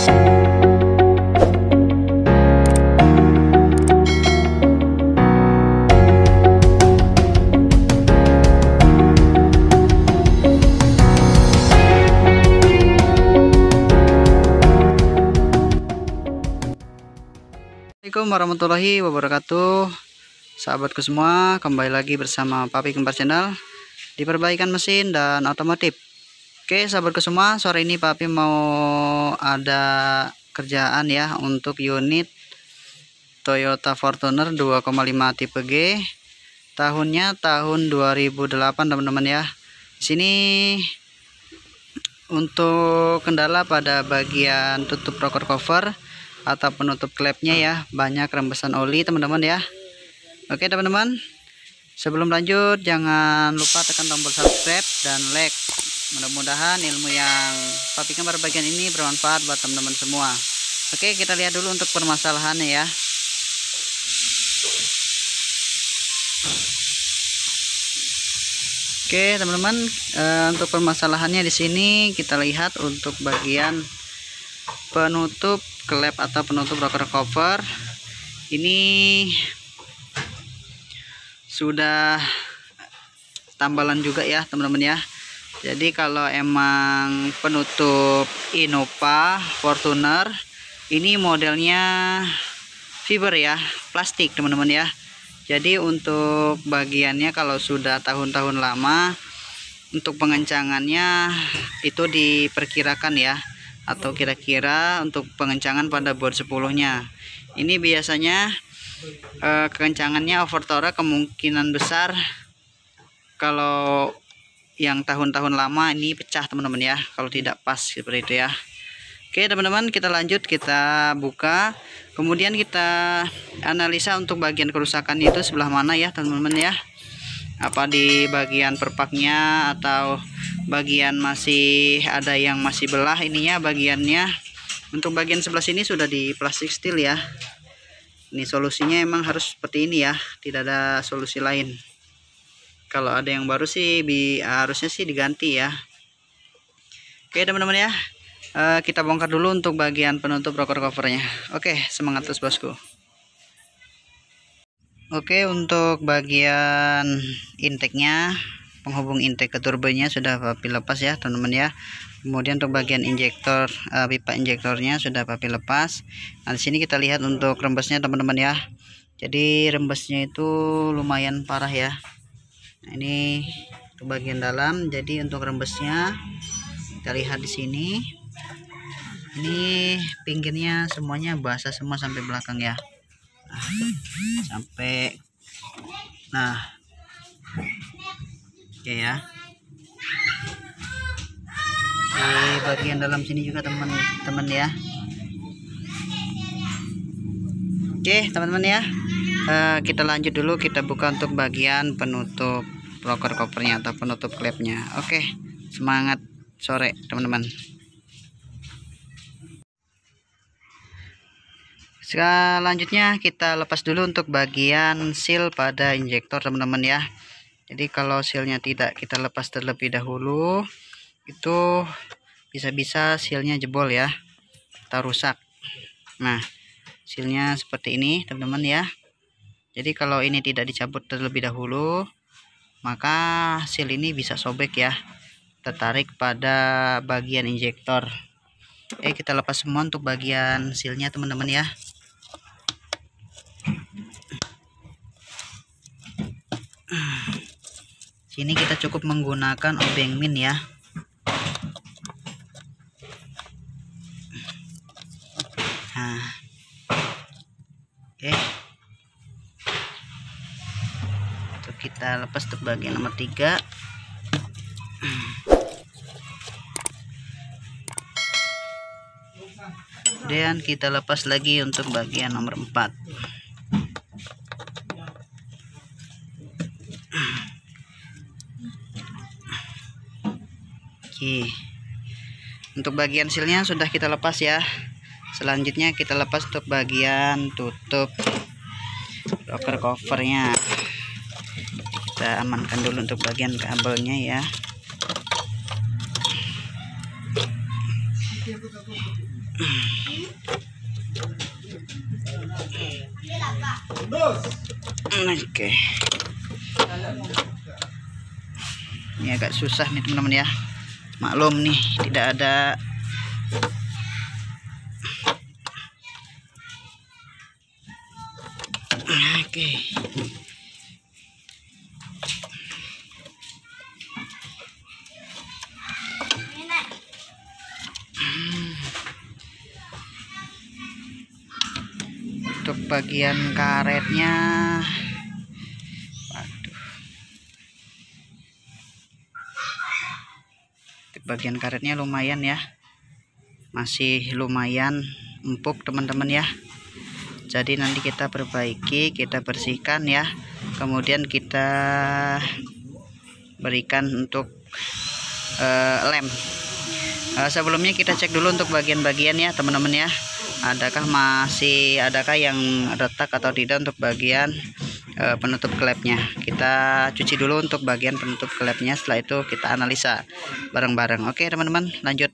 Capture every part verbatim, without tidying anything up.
Assalamualaikum warahmatullahi wabarakatuh, sahabatku semua, kembali lagi bersama Papi Kembar Channel di perbaikan mesin dan otomotif. Oke sahabatku semua, sore ini Papi mau ada kerjaan ya untuk unit Toyota Fortuner dua koma lima tipe G, tahunnya tahun dua ribu delapan teman-teman ya. Di sini untuk kendala pada bagian tutup rocker cover atau penutup klepnya ya, banyak rembesan oli teman-teman ya. Oke teman-teman, sebelum lanjut jangan lupa tekan tombol subscribe dan like. Mudah-mudahan ilmu yang Papi Kembar bagian ini bermanfaat buat teman-teman semua. Oke, kita lihat dulu untuk permasalahannya ya. Oke teman-teman, e, untuk permasalahannya di sini kita lihat untuk bagian penutup klep atau penutup rocker cover ini sudah tambalan juga ya teman-teman ya. Jadi kalau emang penutup Innova Fortuner ini modelnya fiber ya, plastik teman-teman ya. Jadi untuk bagiannya kalau sudah tahun-tahun lama, untuk pengencangannya itu diperkirakan ya, atau kira-kira untuk pengencangan pada bor sepuluh nya ini biasanya eh, kekencangannya overtorque kemungkinan besar kalau yang tahun-tahun lama ini pecah teman-teman ya, kalau tidak pas seperti itu ya. Oke teman-teman, kita lanjut, kita buka, kemudian kita analisa untuk bagian kerusakan itu sebelah mana ya teman-teman ya, apa di bagian perpaknya atau bagian masih ada yang masih belah ininya bagiannya. Untuk bagian sebelah sini sudah di plastik steel ya. Ini solusinya emang harus seperti ini ya, tidak ada solusi lain. Kalau ada yang baru sih bi harusnya sih diganti ya. Oke teman-teman ya, e, kita bongkar dulu untuk bagian penutup rocker covernya. Oke, semangat terus bosku. Oke, untuk bagian intake-nya, penghubung intake ke turbonya sudah Papi lepas ya teman-teman ya. Kemudian untuk bagian injektor, uh, pipa injektornya sudah Papi lepas. Nah di sini kita lihat untuk rembesnya teman-teman ya. Jadi rembesnya itu lumayan parah ya. Nah, ini untuk bagian dalam. Jadi untuk rembesnya kita lihat di sini. Ini pinggirnya semuanya basah semua sampai belakang ya. Nah, sampai nah oke ya, di bagian dalam sini juga teman-teman ya. Oke teman-teman ya, uh, kita lanjut dulu, kita buka untuk bagian penutup rocker covernya atau penutup klepnya. Oke, semangat sore teman-teman. Selanjutnya kita lepas dulu untuk bagian seal pada injektor teman-teman ya. Jadi kalau sealnya tidak kita lepas terlebih dahulu, itu bisa-bisa sealnya jebol ya, atau rusak. Nah sealnya seperti ini teman-teman ya. Jadi kalau ini tidak dicabut terlebih dahulu, maka seal ini bisa sobek ya, tertarik pada bagian injektor. Oke, kita lepas semua untuk bagian sealnya teman-teman ya. Sini kita cukup menggunakan obeng min ya. Nah, oke, untuk kita lepas untuk bagian nomor tiga. Kemudian kita lepas lagi untuk bagian nomor empat. Oke, untuk bagian sealnya sudah kita lepas ya. Selanjutnya kita lepas untuk bagian tutup rocker covernya. Kita amankan dulu untuk bagian kabelnya ya. Oke. Ini agak susah nih teman-teman ya. Maklum nih tidak ada Oke. Untuk bagian karetnya, waduh, untuk bagian karetnya lumayan ya, masih lumayan empuk teman-teman ya. Jadi nanti kita perbaiki, kita bersihkan ya, kemudian kita berikan untuk uh, lem. Uh, sebelumnya kita cek dulu untuk bagian-bagian ya teman-teman ya, adakah masih adakah yang retak atau tidak untuk bagian uh, penutup klepnya. Kita cuci dulu untuk bagian penutup klepnya, setelah itu kita analisa bareng-bareng. Oke teman-teman, lanjut.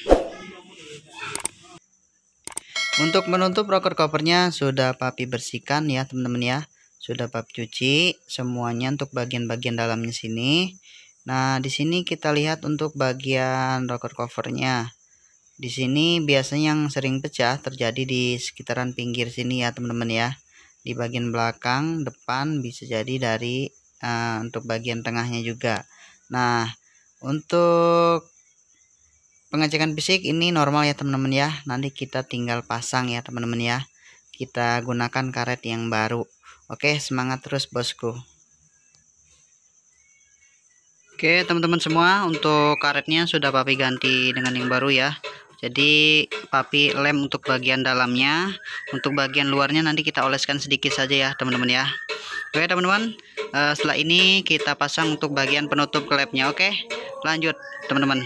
Untuk menutup rocker covernya sudah papi bersihkan ya teman-teman ya, sudah papi cuci semuanya untuk bagian-bagian dalamnya sini. Nah di sini kita lihat untuk bagian rocker covernya. Di sini biasanya yang sering pecah terjadi di sekitaran pinggir sini ya teman-teman ya. Di bagian belakang, depan, bisa jadi dari uh, untuk bagian tengahnya juga. Nah untuk pengecekan fisik ini normal ya teman-teman ya. Nanti kita tinggal pasang ya teman-teman ya. Kita gunakan karet yang baru. Oke, semangat terus bosku. Oke teman-teman semua, untuk karetnya sudah papi ganti dengan yang baru ya. Jadi papi lem untuk bagian dalamnya, untuk bagian luarnya nanti kita oleskan sedikit saja ya teman-teman ya. Oke teman-teman, uh, setelah ini kita pasang untuk bagian penutup klepnya. Oke, lanjut teman-teman.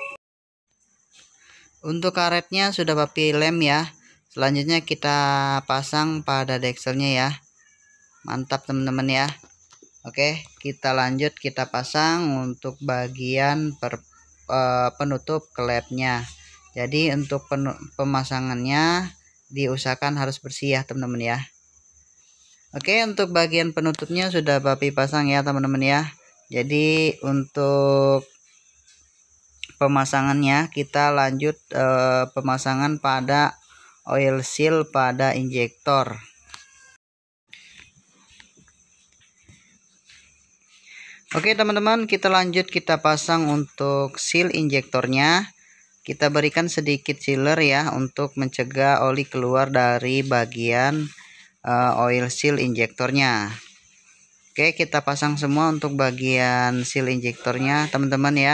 Untuk karetnya sudah papi lem ya. Selanjutnya kita pasang pada dekselnya ya. Mantap teman-teman ya. Oke, kita lanjut, kita pasang untuk bagian per, uh, penutup klepnya. Jadi untuk pemasangannya diusahakan harus bersih ya teman-teman ya. Oke, untuk bagian penutupnya sudah papi pasang ya teman-teman ya. Jadi untuk pemasangannya kita lanjut eh, pemasangan pada oil seal pada injektor. Oke teman-teman, kita lanjut, kita pasang untuk seal injektornya. Kita berikan sedikit sealer ya untuk mencegah oli keluar dari bagian uh, oil seal injektornya. Oke, kita pasang semua untuk bagian seal injektornya teman-teman ya.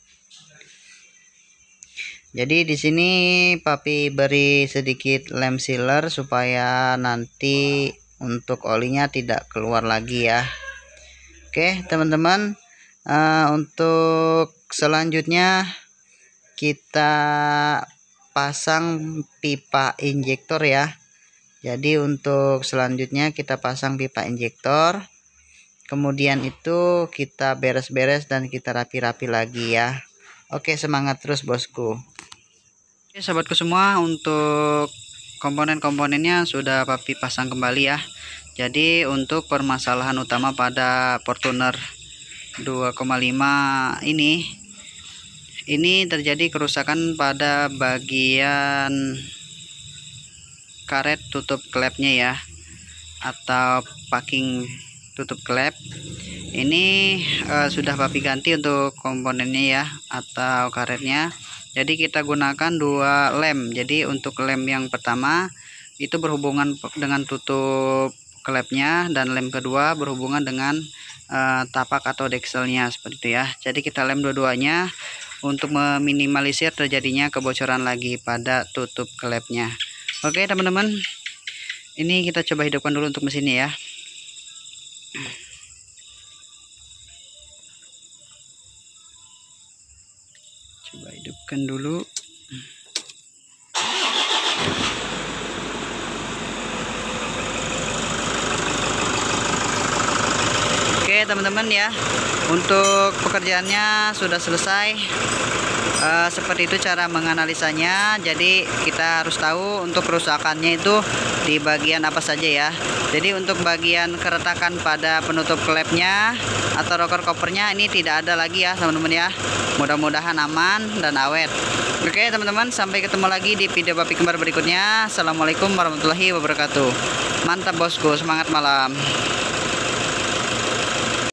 Jadi di sini papi beri sedikit lem sealer supaya nanti untuk olinya tidak keluar lagi ya. Oke teman-teman, uh, untuk selanjutnya kita pasang pipa injektor ya. Jadi untuk selanjutnya kita pasang pipa injektor, kemudian itu kita beres-beres dan kita rapi-rapi lagi ya. Oke, semangat terus bosku. Oke sahabatku semua, untuk komponen-komponennya sudah papi pasang kembali ya. Jadi untuk permasalahan utama pada Fortuner dua koma lima ini ini terjadi kerusakan pada bagian karet tutup klepnya ya, atau packing tutup klep. Ini uh, sudah papi ganti untuk komponennya ya, atau karetnya. Jadi kita gunakan dua lem. Jadi untuk lem yang pertama itu berhubungan dengan tutup klepnya, dan lem kedua berhubungan dengan uh, tapak atau dekselnya seperti itu ya. Jadi kita lem dua-duanya untuk meminimalisir terjadinya kebocoran lagi pada tutup klepnya. Oke teman-teman, ini kita coba hidupkan dulu untuk mesinnya ya. Coba hidupkan dulu. Oke teman-teman ya, untuk pekerjaannya sudah selesai. Uh, seperti itu cara menganalisanya. Jadi kita harus tahu untuk kerusakannya itu di bagian apa saja ya. Jadi untuk bagian keretakan pada penutup klepnya atau rocker covernya ini tidak ada lagi ya teman-teman ya. Mudah-mudahan aman dan awet. Oke teman-teman, sampai ketemu lagi di video babi kembar berikutnya. Assalamualaikum warahmatullahi wabarakatuh. Mantap bosku, semangat malam.